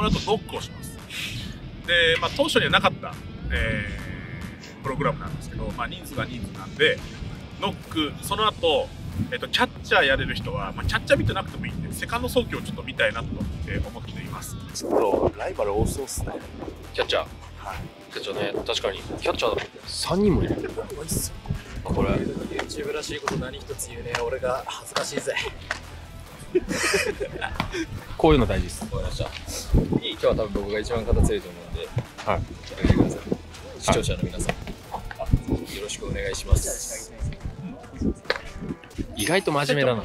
の後ノックをします。で、当初にはなかった、プログラムなんですけど、人数が人数なんでノック、その後、キャッチャーやれる人は、キャッチャー見てなくてもいいんでセカンド送球をちょっと見たいなと、思っています。 ちょっとライバル多そうっすね。 キャッチャー、はい、キャッチャーね、確かにキャッチャーだ3人もいる。これ YouTube らしいこと何一つ言うね。俺が恥ずかしいぜ。 こういうの大事です。 わかりました。今日は多分僕が一番肩強いと思うんで、 はい、 やめてください。視聴者の皆さん、よろしくお願いします。 意外と真面目だな。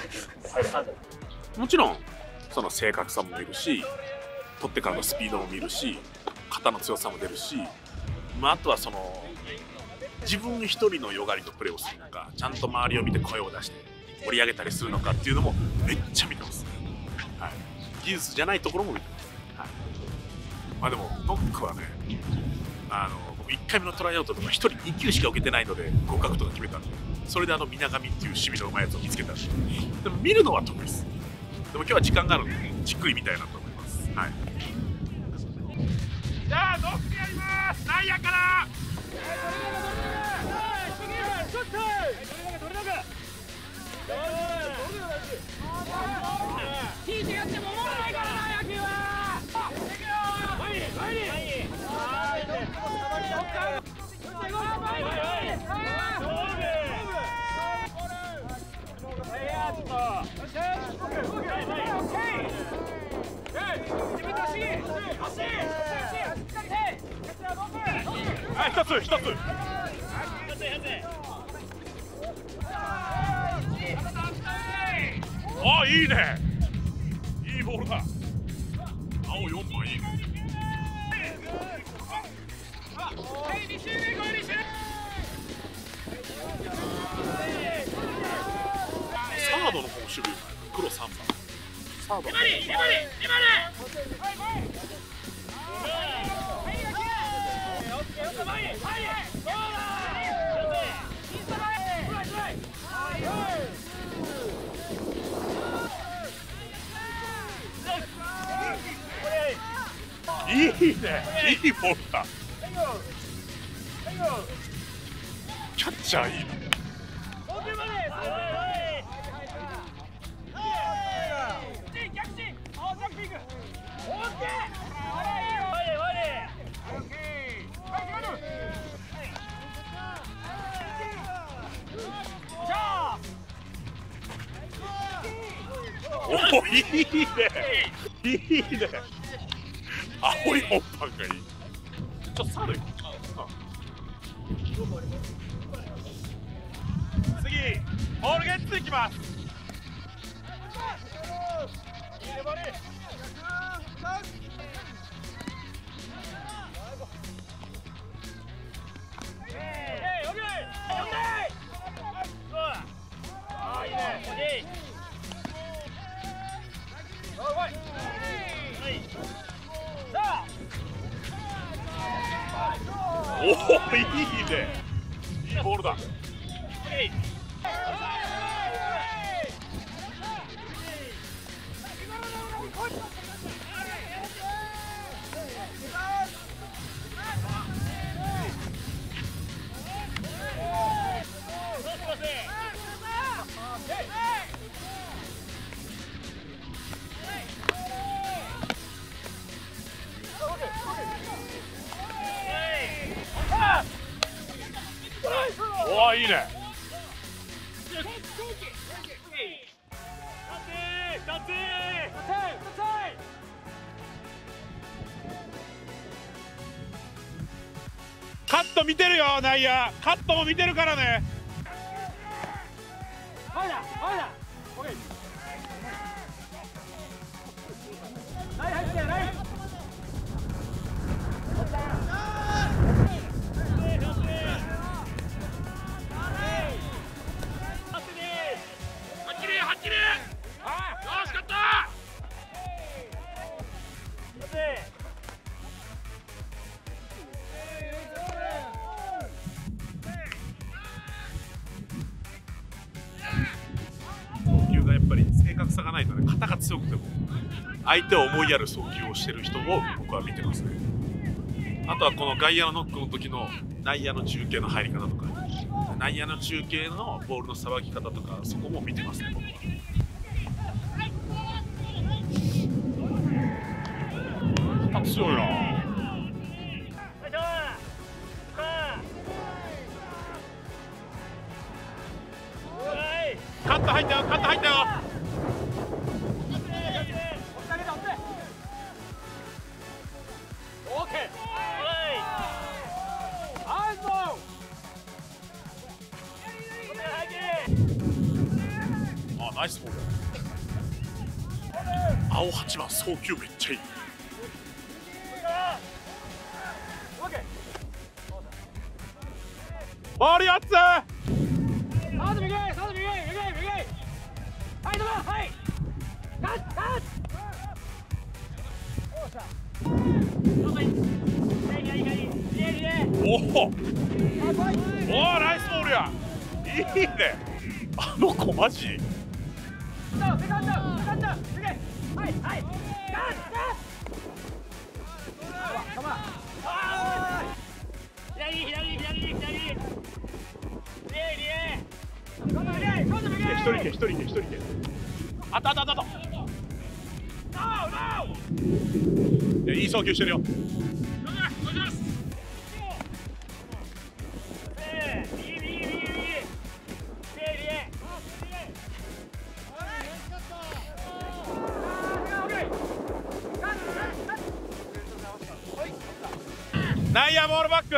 もちろんその正確さも見るし、取ってからのスピードも見るし、肩の強さも出るし、あとはその自分一人のよがりのプレーをするのか、ちゃんと周りを見て声を出して盛り上げたりするのかっていうのもめっちゃ見てます、はい、技術じゃないところも見てます、はい、でもノックはね、僕1回目のトライアウトとか1人2球しか受けてないので合格とか決めたんで、それで皆神っていう守備のうまいやつを見つけたんで、でも見るのは得意です。でも今日は時間があるのでじっくり見たいなと思います、はい、じゃあノックやります。内野から一つ。あ、いいね。いいボールだ。青4番いいね。サードの方守備、黒3番。サード。いいね、いいボールだ。キャッチャーいいな。お、いいね、いいね。青い本番がいい。ちょっとサード行こう。次、ボールゲッツいきます。おお、いいね。いいボールだ。おお、いいね。カット見てるよ、内野。カットも見てるからね。投球がやっぱり正確さがないとね、肩が強くても相手を思いやる送球をしてる人を僕は見てますね。あとはこの外野のノックの時の内野の中継の入り方とか、内野の中継のボールのさばき方とか、そこも見てますね、僕は。強いな。カット入ったよ、カット入ったよ。あ、ナイスボール。青8番送球めっちゃいい。ボール4つ。おお、ナイスボールや。いいね。あの子マジ。一人で。あった。いい送球してるよ。内野ボールバック。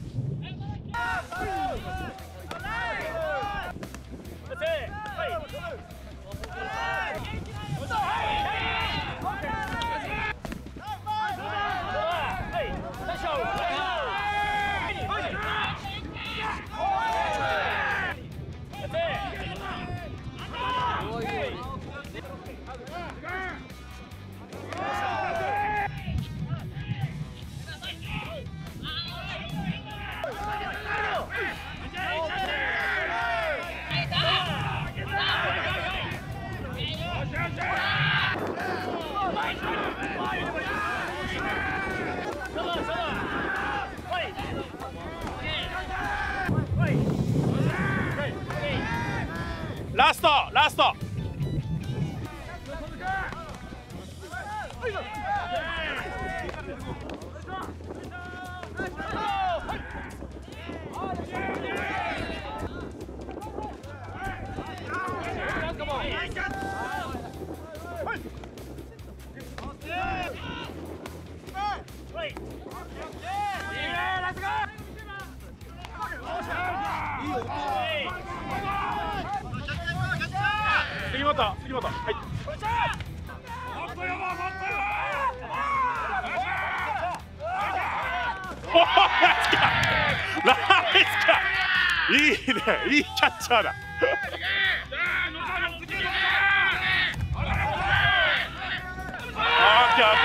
ラスト。杉本、はい。ナイスキャッチ。いいね、いいキャッチャーだ。オッケー。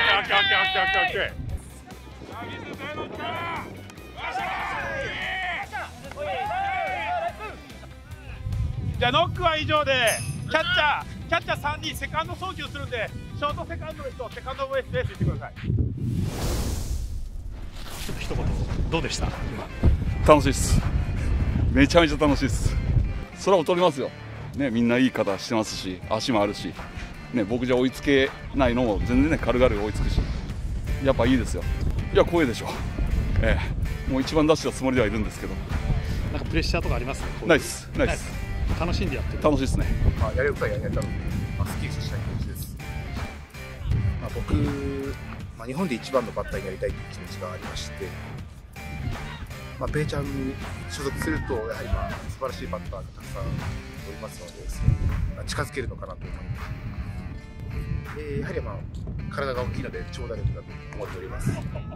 じゃあノックは以上で、キャッチャー3人セカンド送球するんで、ショートセカンドの人セカンドベースで言ってください。 ちょっと一言どうでした？ 楽しいです。めちゃめちゃ楽しいです。空を飛びますよ。ね、みんないい方してますし、足もあるし、ね、僕じゃ追いつけないのも全然ね軽々追いつくし、やっぱいいですよ。いや光栄でしょう。もう一番出したつもりではいるんですけど。 なんかプレッシャーとかあります？ ないです。 楽しんでやってる。 楽しいですね。 やれることはやりたいと、スッキリしたい気持ちです。僕、日本で一番のバッターになりたいという気持ちがありまして、ペイちゃんに所属すると、やはり素晴らしいバッターがたくさんおりますので、近づけるのかなと思います。やはり体が大きいので長打力だと思っております。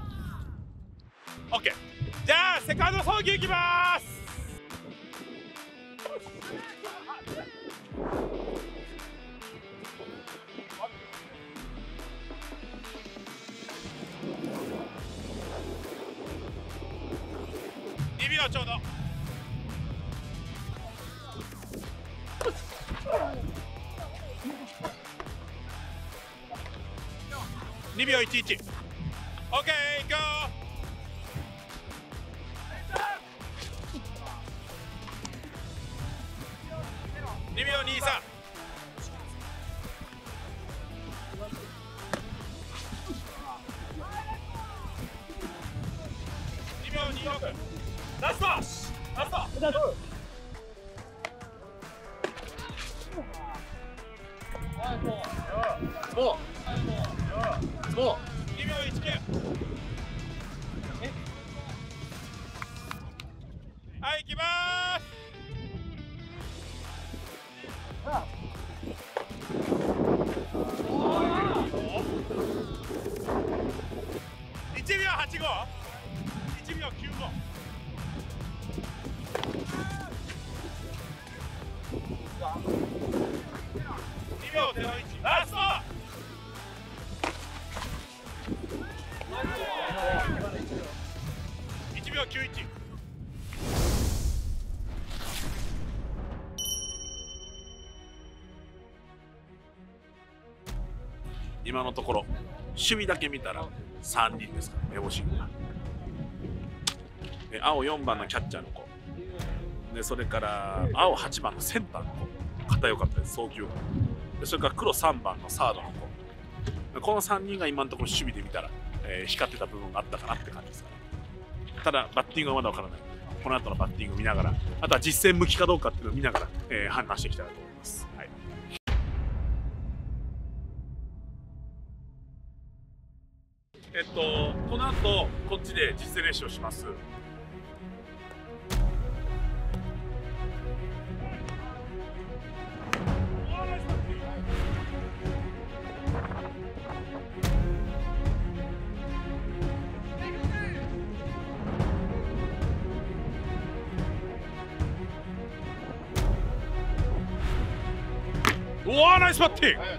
OK。じゃあセカンド送球いきます。2秒ちょうど。 秒11。オッケー、ゴー。2秒23。2秒26。ラスト。ラスト。 ズボンズボン 2秒19。はい、行きまーす。1秒85。1秒95。2秒01。ラスト。1秒91。今のところ守備だけ見たら3人ですからね、オシンが。青4番のキャッチャーの子で、それから青8番のセンターの子、硬良かったです、送球で、それから黒3番のサードの子、この3人が今のところ守備で見たら、光ってた部分があったかなって感じですかね。ただバッティングはまだわからない。この後のバッティングを見ながら、あとは実戦向きかどうかっていうのを見ながら、判断していきたいなと思います。はい。この後こっちで実践練習をします。うわー、ナイスバッティング。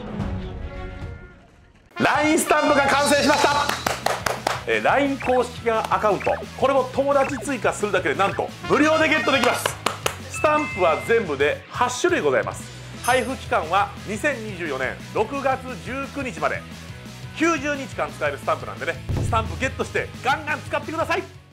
LINE スタンプが完成しました。LINE 公式アカウント、これも友達追加するだけでなんと無料でゲットできます。スタンプは全部で8種類ございます。配布期間は2024年6月19日まで。90日間使えるスタンプなんでね、スタンプゲットしてガンガン使ってください。